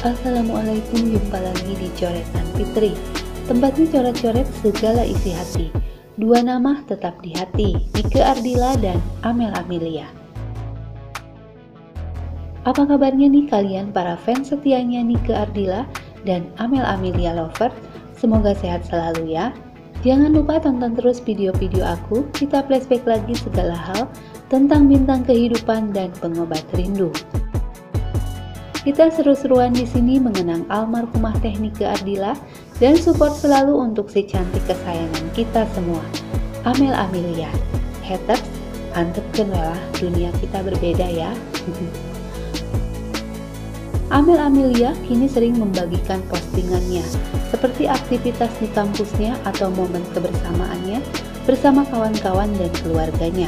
Assalamualaikum, jumpa lagi di Coretan Fitri. Tempatnya coret-coret segala isi hati. Dua nama tetap di hati, Nike Ardila dan Amel Amelia. Apa kabarnya nih kalian para fans setianya Nike Ardila dan Amel Amelia lover? Semoga sehat selalu ya. Jangan lupa tonton terus video-video aku, kita flashback lagi segala hal tentang bintang kehidupan dan pengobat rindu. Kita seru-seruan di sini mengenang almarhumah Teh Nike Ardila dan support selalu untuk si cantik kesayangan kita semua, Amel Amelia. Haters, antepkeun lah, dunia kita berbeda ya. Amel Amelia kini sering membagikan postingannya, seperti aktivitas di kampusnya atau momen kebersamaannya bersama kawan-kawan dan keluarganya.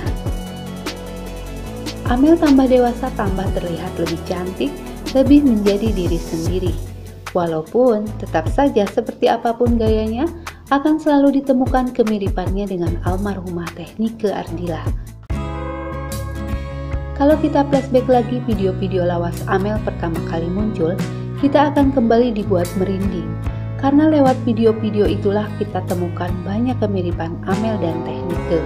Amel tambah dewasa, tambah terlihat lebih cantik, lebih menjadi diri sendiri. Walaupun tetap saja seperti apapun gayanya, akan selalu ditemukan kemiripannya dengan almarhumah Teh Nike Ardila. Kalau kita flashback lagi video-video lawas Amel pertama kali muncul, kita akan kembali dibuat merinding. Karena lewat video-video itulah kita temukan banyak kemiripan Amel dan Teh Nike.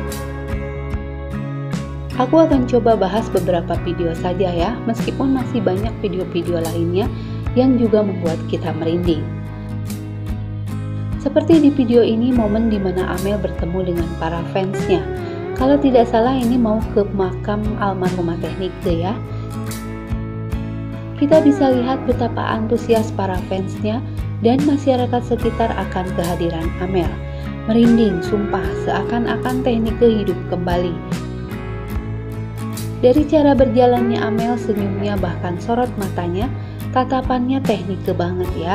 Aku akan coba bahas beberapa video saja ya, meskipun masih banyak video-video lainnya yang juga membuat kita merinding. Seperti di video ini, momen dimana Amel bertemu dengan para fansnya. Kalau tidak salah ini mau ke makam almarhumah Teh Nike ya. Kita bisa lihat betapa antusias para fansnya dan masyarakat sekitar akan kehadiran Amel. Merinding, sumpah, seakan-akan Teh Nike hidup kembali. Dari cara berjalannya Amel, senyumnya, bahkan sorot matanya, tatapannya Teh Nike banget ya.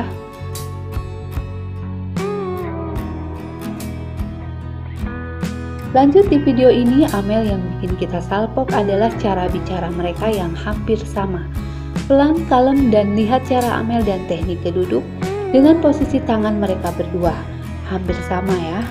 Lanjut di video ini, Amel yang bikin kita salpok adalah cara bicara mereka yang hampir sama. Pelan, kalem, dan lihat cara Amel dan Teh Nike duduk dengan posisi tangan mereka berdua. Hampir sama ya.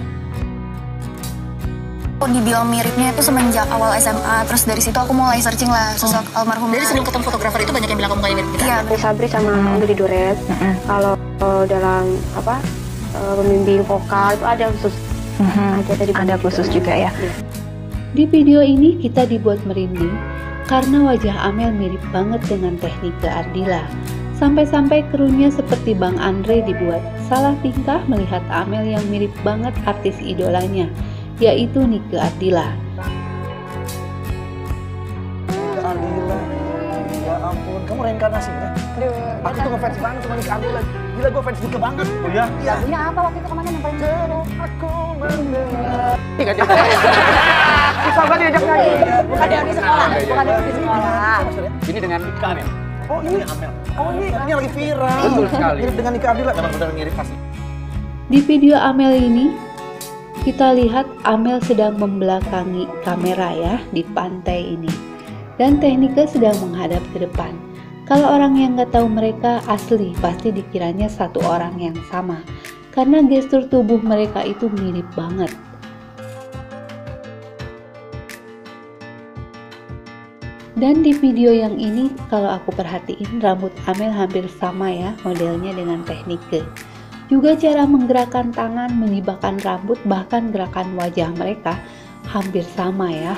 Dibilang miripnya itu semenjak awal SMA, terus dari situ aku mulai searching lah sosok almarhum. Jadi sebelum ketemu fotografer itu banyak yang bilang kamu kayak mirip kita? Iya, Sabri sama Uli Duret. Kalau dalam pembimbing vokal itu ada khusus. Ada khusus juga ya. Di video ini kita dibuat merinding karena wajah Amel mirip banget dengan Teh Nike Ardila. Sampai-sampai krunya seperti Bang Andre dibuat salah tingkah melihat Amel yang mirip banget artis idolanya, yaitu Nike Ardila. Ardila, ya ampun, kamu reinkarnasinya? Aku tuh ngefans banget sama Nike Ardila. Gila, gue fans Nike banget. Oh iya? Iya. Lagunya apa waktu itu kemarin yang paling seru? Aku mendengar. Tidak juga. Susah banget diajak nyanyi. Bukan di sekolah, bukan di sekolah. Ini dengan Nike Amel. Oh ini Amel. Oh ini lagi viral. Betul sekali. Mirip dengan Nike Ardila. Memang benar mirip pasti. Di video Amel ini, kita lihat Amel sedang membelakangi kamera ya di pantai ini, dan Teh Nike sedang menghadap ke depan. Kalau orang yang nggak tahu mereka asli, pasti dikiranya satu orang yang sama, karena gestur tubuh mereka itu mirip banget. Dan di video yang ini, kalau aku perhatiin, rambut Amel hampir sama ya modelnya dengan Teh Nike. Juga cara menggerakkan tangan, menibahkan rambut, bahkan gerakan wajah mereka hampir sama ya.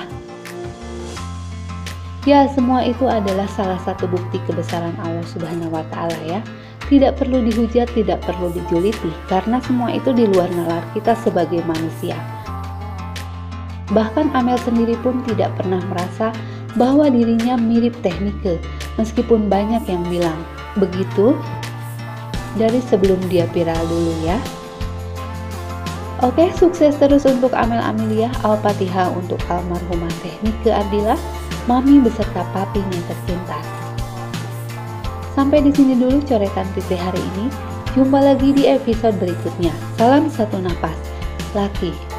Ya, semua itu adalah salah satu bukti kebesaran Allah Subhanahu wa Ta'ala ya. Tidak perlu dihujat, tidak perlu dijuliti, karena semua itu di luar nalar kita sebagai manusia. Bahkan Amel sendiri pun tidak pernah merasa bahwa dirinya mirip Teh Nike, meskipun banyak yang bilang begitu dari sebelum dia viral dulu ya. Oke, sukses terus untuk Amel Amelia. Al-Fatihah untuk almarhumah Teh Nike Ardila, mami beserta papinya tercinta. Sampai di sini dulu coretan Fitri hari ini. Jumpa lagi di episode berikutnya. Salam satu napas. Laki.